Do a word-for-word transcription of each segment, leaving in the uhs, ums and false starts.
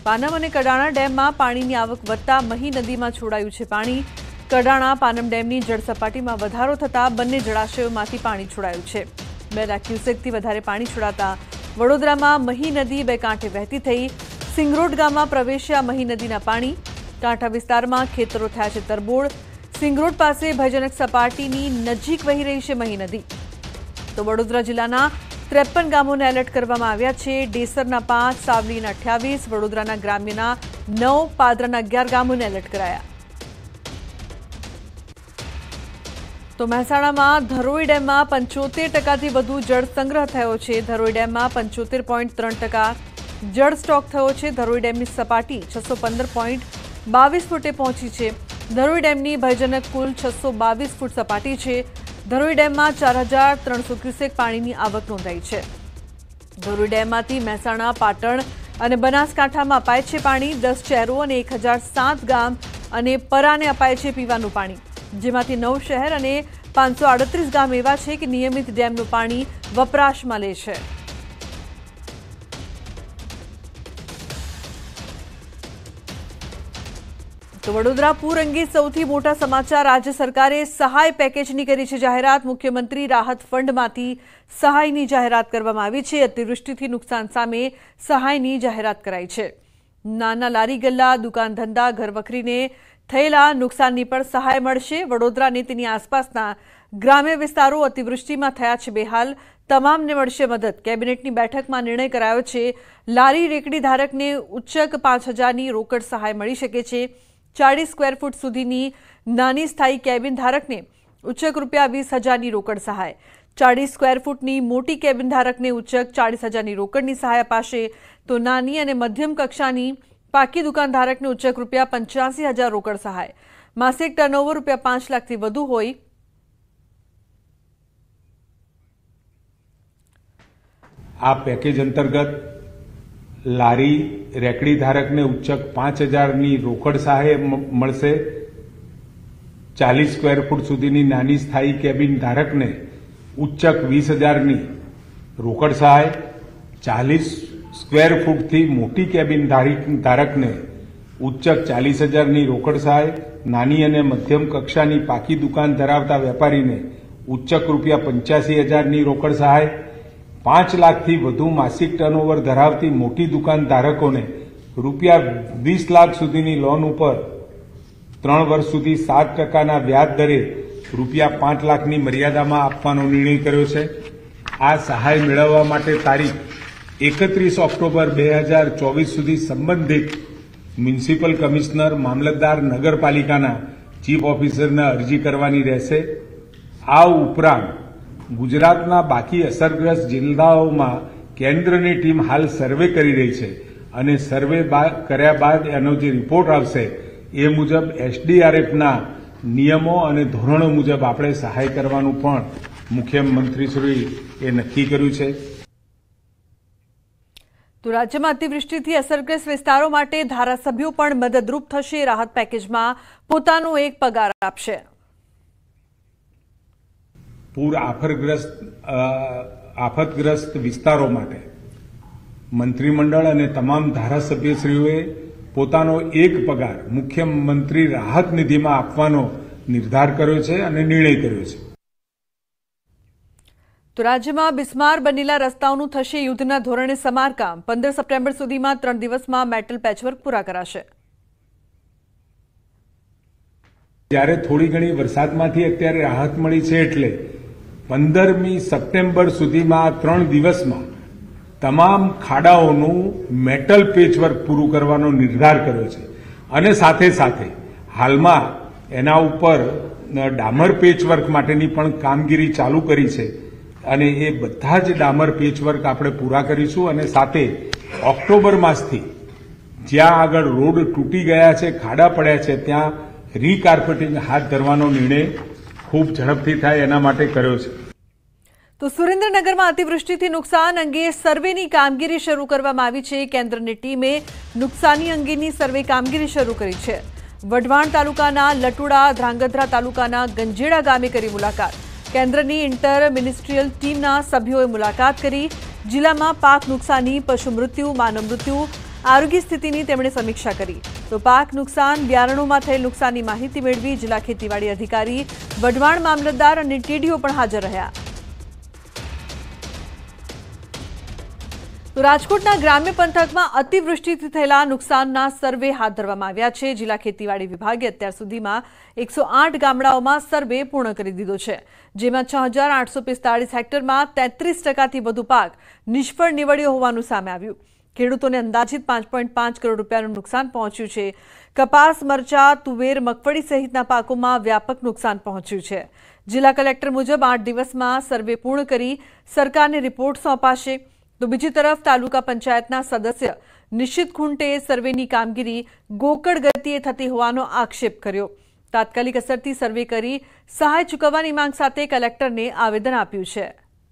પાનમ અને કડાણા ડેમમાં પાણીની આવક વધતા મહી નદીમાં છોડાયું છે પાણી। કડાણા પાનમ ડેમની જળ સપાટીમાં વધારો થતાં બંને જળાશયોમાંથી પાણી છોડાયું છે। બે લાખ ક્યુસેકથી વધારે પાણી છોડાતા વડોદરામાં મહી નદી બે કાંઠે વહેતી થઈ। સિંગરોડ ગામમાં પ્રવેશ્યા મહી નદીના પાણી। કાંઠા વિસ્તારમાં ખેતરો થયા છે તરબોળ। સિંગરોડ પાસે ભયજનક સપાટીની નજીક વહી રહી છે મહી નદી। તો વડોદરા જિલ્લાના ત્રેપન ગામોને એલર્ટ કરવામાં આવ્યા છે। ડેસરના પાંચ, સાવલીના અઠ્યાવીસ, વડોદરાના ગ્રામ્યના નવ, પાદરાના અગિયાર ગામોને એલર્ટ કરાયા। તો મહેસાણામાં ધરોઈ ડેમમાં પંચોતેર ટકાથી વધુ જળ સંગ્રહ થયો છે। ધરોઈ ડેમમાં પંચોતેર પોઈન્ટ ત્રણ ટકા જળ સ્ટોક થયો છે। ધરોઈ ડેમની સપાટી છસો પંદર પોઈન્ટ બાવીસ ફૂટે પહોંચી છે। ધરોઈ ડેમની ભયજનક કુલ છસો બાવીસ ફૂટ સપાટી છે। ધરોઈ ડેમમાં ચાર હજાર ત્રણસો ક્યુસેક પાણીની આવક નોંધાઈ છે। ધરોઈ ડેમમાંથી મહેસાણા, પાટણ અને બનાસકાંઠામાં અપાય છે પાણી। દસ શહેરો અને એક હજાર સાત ગામ અને પરાને અપાય છે પીવાનું પાણી, જેમાંથી નવ શહેર અને પાંચસો આડત્રીસ ગામ એવા છે કે નિયમિત ડેમનું પાણી વપરાશમાં લે છે। તો વડોદરા પૂર અંગે સૌથી મોટા સમાચાર। રાજ્ય સરકારે સહાય પેકેજની કરી છે જાહેરાત। મુખ્યમંત્રી રાહત ફંડમાંથી સહાયની જાહેરાત કરવામાં આવી છે। અતિવૃષ્ટિથી નુકસાન સામે સહાયની જાહેરાત કરાઈ છે। નાના લારી ગલ્લા, દુકાન ધંધા, ઘરવખરીને થયેલા નુકસાનની પણ સહાય મળશે। વડોદરા અને તેની આસપાસના ગ્રામ્ય વિસ્તારો અતિવૃષ્ટિમાં થયા છે બેહાલ, તમામને મળશે મદદ। કેબિનેટની બેઠકમાં નિર્ણય કરાયો છે। લારી રેકડી ધારકને ઉચ્ચક પાંચ હજારની રોકડ સહાય મળી શકે છે। ચાળીસ સ્ક્વેર ફૂટ સુધીની નાની સ્થાયી કેબિન ધારકને ઉચ્ચક રૂપિયા વીસ હજારની રોકડ સહાય। ચાળીસ સ્ક્વેર ફૂટની મોટી કેબિન ધારકને ઉચ્ચક ચાળીસ હજારની રોકડની સહાય અપાશે। તો નાની અને મધ્યમ કક્ષાની પાકી દુકાન ધારકને ઉચ્ચક રૂપિયા પંચ્યાસી હજાર રોકડ સહાય। માસિક ટર્નઓવર રૂપિયા પાંચ લાખથી વધુ હોય આ પેકેજ અંતર્ગત લારી રેકડી ધારકને ઉચ્ચક પાંચ હજારની રોકડ સહાય મળશે। ચાલીસ સ્ક્વેર ફૂટ સુધીની નાની સ્થાયી કેબિન ધારકને ઉચ્ચક વીસ હજારની રોકડ સહાય। ચાલીસ સ્ક્વેર ફૂટથી મોટી કેબિન ધારકને ઉચ્ચક ચાલીસ હજારની રોકડ સહાય। નાની અને મધ્યમ કક્ષાની પાકી દુકાન ધરાવતા વેપારીને ઉચ્ચક રૂપિયા પંચ્યાસી હજારની રોકડ સહાય। પાંચ લાખથી વધુ માસિક ટર્નઓવર ધરાવતી મોટી દુકાન ધારકોને રૂપિયા વીસ લાખ સુધીની લોન ઉપર ત્રણ વર્ષ સુધી સાત ટકાના વ્યાજ દરે રૂપિયા પાંચ લાખની મર્યાદામાં આપવાનો નિર્ણય કર્યો છે। આ સહાય મેળવવા માટે તારીખ એકત્રીસ ઓક્ટોબર બે હજાર ચોવીસ સુધી સંબંધિત મ્યુનિસિપલ કમિશનર, મામલતદાર, નગરપાલિકાના ચીફ ઓફિસરને અરજી કરવાની રહેશે। આ ઉપરાંત ગુજરાતના બાકી અસરગ્રસ્ત જિલ્લાઓમાં કેન્દ્રની ટીમ હાલ સર્વે કરી રહી છે અને સર્વે કર્યા બાદ એનો જે રિપોર્ટ આવશે એ મુજબ એસડીઆરએફના નિયમો અને ધોરણો મુજબ આપણે સહાય કરવાનું પણ મુખ્યમંત્રીશ્રીએ નક્કી કર્યું છે। તો રાજ્યમાં અતિવૃષ્ટિથી અસરગ્રસ્ત વિસ્તારો માટે ધારાસભ્યો પણ મદદરૂપ થશે। રાહત પેકેજમાં પોતાનો એક પગાર આપશે। પૂર આફતગ્રસ્ત આફતગ્રસ્ત વિસ્તારો માટે મંત્રીમંડળ અને તમામ ધારાસભ્યશ્રીઓએ પોતાનો એક પગાર મુખ્યમંત્રી રાહત નિધિમાં આપવાનો નિર્ધાર કર્યો છે અને નિર્ણય કર્યો છે। તો રાજ્યમાં બિસ્માર બનેલા રસ્તાઓનું થશે યુદ્ધના ધોરણે સમારકામ। પંદર સપ્ટેમ્બર સુધીમાં ત્રણ દિવસમાં મેટલ પેચવર્ક પૂરા કરાશે। જ્યારે થોડી ઘણી વરસાદમાંથી અત્યારે રાહત મળી છે એટલે પંદરમી સપ્ટેમ્બર સુધીમાં ત્રણ દિવસમાં તમામ ખાડાઓનું મેટલ પેચવર્ક પૂરું કરવાનો નિર્ધાર કર્યો છે અને સાથે સાથે હાલમાં એના ઉપર ડામર પેચવર્ક માટેની પણ કામગીરી ચાલુ કરી છે અને એ બધા જ ડામર પેચવર્ક આપણે પૂરા કરીશું અને સાથે ઓક્ટોબર માસથી જ્યાં આગળ રોડ તૂટી ગયા છે, ખાડા પડ્યા છે, ત્યાં રીકાર્પેટિંગ હાથ ધરવાનો નિર્ણય ખૂબ ઝડપથી થાય એના માટે કર્યો છે। તો સુરેન્દ્રનગરમાં અતિવૃષ્ટિથી નુકસાન અંગે સર્વેની કામગીરી શરૂ કરવામાં આવી છે। કેન્દ્રની ટીમે નુકસાની અંગેની સર્વે કામગીરી શરૂ કરી છે। વઢવાણ તાલુકાના લટુડા, ધ્રાંગધ્રા તાલુકાના ગંજેડા ગામે કરી મુલાકાત। કેન્દ્રની ઇન્ટર મિનિસ્ટ્રીયલ ટીમના સભ્યોએ મુલાકાત કરી। જિલ્લામાં પાક નુકસાની, પશુ મૃત્યુ, માનવ મૃત્યુ આરોગ્ય સ્થિતિની તેમણે સમીક્ષા કરી તો પાક નુકસાન બિયારણોમાં થયેલ નુકસાનની માહિતી મેળવી જિલ્લા ખેતીવાડી અધિકારી વઢવાણ મામલતદાર અને ટીડીઓ પણ હાજર રહ્યા તો રાજકોટના ગ્રામ્ય પંથકમાં અતિવૃષ્ટિથી થયેલા નુકસાનના સર્વે હાથ ધરવામાં આવ્યા છે જિલ્લા ખેતીવાડી વિભાગે અત્યાર સુધીમાં એકસો આઠ ગામડાઓમાં સર્વે પૂર્ણ કરી દીધો છે જેમાં છ હજાર આઠસો પિસ્તાળીસ હેક્ટરમાં તેત્રીસ ટકાથી વધુ પાક નિષ્ફળ નીવડ્યો હોવાનું સામે આવ્યું ખેડૂતોને અંદાજિત પાંચ પોઈન્ટ પાંચ કરોડ રૂપિયાનું નુકસાન પહોંચ્યું છે કપાસ મરચા તુવેર મગફળી સહિતના પાકોમાં વ્યાપક નુકસાન પહોંચ્યું છે જિલ્લા કલેક્ટર મુજબ આઠ દિવસમાં સર્વે પૂર્ણ કરી સરકારને રિપોર્ટ સોંપાશે તો બીજી તરફ તાલુકા પંચાયતના સદસ્ય નિશ્ચિત ખૂંટે સર્વેની કામગીરી ગોકળ ગતિએ થતી હોવાનો આક્ષેપ કર્યો તાત્કાલિક અસરથી સર્વે કરી સહાય ચૂકવવાની માંગ સાથે કલેક્ટરને આવેદન આપ્યું છે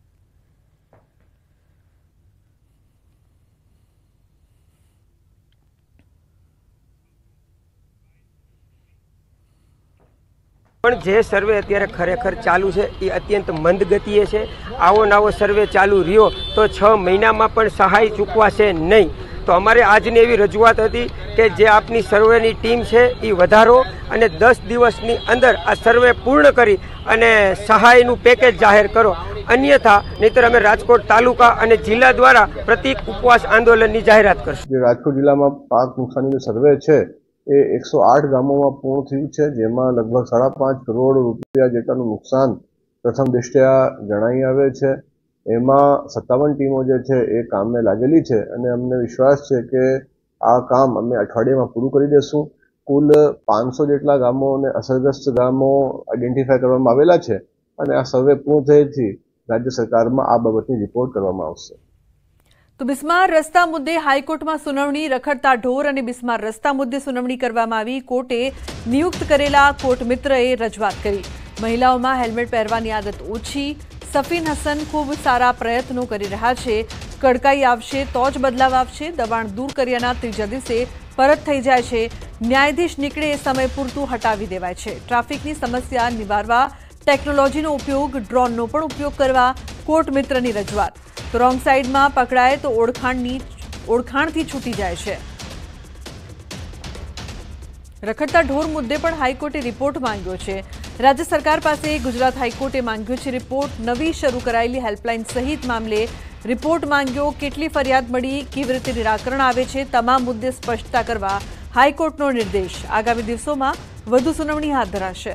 પણ જે સર્વે અત્યારે ખરેખર ચાલુ છે એ અત્યંત મંદ ગતિએ છે આવો નવો સર્વે ચાલુ રહ્યો તો છ મહિનામાં પણ સહાય ચૂકવાશે નહીં તો અમારે આજની એવી રજૂઆત હતી કે જે આપની સર્વેની ટીમ છે એ વધારો અને દસ દિવસની અંદર આ સર્વે પૂર્ણ કરી અને સહાયનું પેકેજ જાહેર કરો અન્યથા નહીતર અમે રાજકોટ તાલુકા અને જિલ્લા દ્વારા પ્રતિક ઉપવાસ આંદોલનની જાહેરાત કરશું રાજકોટ જિલ્લામાં પાક નુકસાનીનું સર્વે છે એ એકસો આઠ ગામોમાં પૂર્ણ થયું છે જેમાં લગભગ સાડા પાંચ કરોડ રૂપિયા જેટલાનું નુકસાન પ્રથમ દૃષ્ટિયા જણાઈ આવે છે એમાં સત્તાવન ટીમો જે છે એ કામને લાગેલી છે અને અમને વિશ્વાસ છે કે આ કામ અમે અઠવાડિયામાં પૂરું કરી દેશું કુલ પાંચસો જેટલા ગામો અને અસરગ્રસ્ત ગામો આઈડેન્ટિફાય કરવામાં આવેલા છે અને આ સર્વે પૂર્ણ થયેથી રાજ્ય સરકારમાં આ બાબતની રિપોર્ટ કરવામાં આવશે તો બિસ્માર રસ્તા મુદ્દે હાઈકોર્ટમાં સુનાવણી રખડતા ઢોર અને બિસ્માર રસ્તા મુદ્દે સુનાવણી કરવામાં આવી કોર્ટે નિયુક્ત કરેલા કોર્ટ મિત્રએ રજૂઆત કરી મહિલાઓમાં હેલ્મેટ પહેરવાની આદત ઓછી સફીન હસન ખૂબ સારા પ્રયત્નો કરી રહ્યા છે કડકાઈ આવશે તો જ બદલાવ આવશે દબાણ દૂર કર્યાના ત્રીજા દિવસે પરત થઈ જાય છે ન્યાયાધીશ નીકળે એ સમય પૂરતું હટાવી દેવાય છે ટ્રાફિકની સમસ્યા નિવારવા ટેકનોલોજીનો ઉપયોગ ડ્રોનનો પણ ઉપયોગ કરવા કોર્ટ મિત્રની રજૂઆત તો રોંગ સાઈડમાં પકડાય તો ઓળખાણની ઓળખાણથી છૂટી જાય છે રખડતા ઢોર મુદ્દે પણ હાઈકોર્ટે રિપોર્ટ માંગ્યો છે રાજ્ય સરકાર પાસે ગુજરાત હાઈકોર્ટે માંગ્યો છે રિપોર્ટ નવી શરૂ કરાયેલી હેલ્પલાઇન સહિત મામલે રિપોર્ટ માંગ્યો કેટલી ફરિયાદ મળી કેવી રીતે નિરાકરણ આવે છે તમામ મુદ્દે સ્પષ્ટતા કરવા હાઈકોર્ટનો નિર્દેશ આગામી દિવસોમાં વધુ સુનાવણી હાથ ધરાશે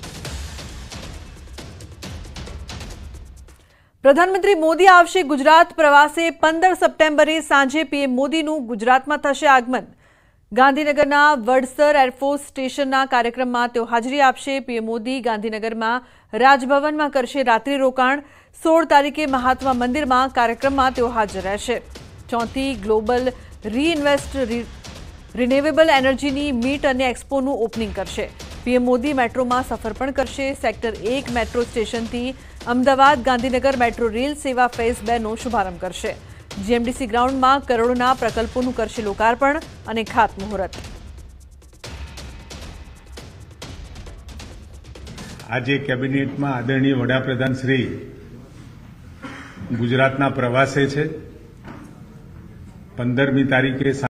પ્રધાનમંત્રી મોદી આવશે ગુજરાત પ્રવાસે પંદર સપ્ટેમ્બરે સાંજે પીએમ મોદીનું ગુજરાતમાં થશે આગમન ગાંધીનગરના વડસર એરફોર્સ સ્ટેશનના કાર્યક્રમમાં તેઓ હાજરી આપશે પીએમ મોદી ગાંધીનગરમાં રાજભવનમાં કરશે રાત્રિ રોકાણ સોળ તારીખે મહાત્મા મંદિરમાં કાર્યક્રમમાં તેઓ હાજર રહેશે ચોથી ગ્લોબલ રીઇન્વેસ્ટ રિન્યુએબલ એનર્જીની મીટ અને એક્સપોનું ઓપનિંગ કરશે પીએમ મોદી મેટ્રોમાં સફર પણ કરશે સેક્ટર એક મેટ્રો સ્ટેશનથી અમદાવાદ ગાંધીનગર મેટ્રો રેલ સેવા ફેઝ બે નો શુભારંભ કરશે જીએમડીસી ગ્રાઉન્ડમાં કરોડોના પ્રકલ્પોનું કરશે લોકાર્પણ અને ખાતમુહૂર્ત આજે કેબિનેટમાં આદરણીય વડાપ્રધાન શ્રી ગુજરાતના પ્રવાસે છે પંદરમી તારીખે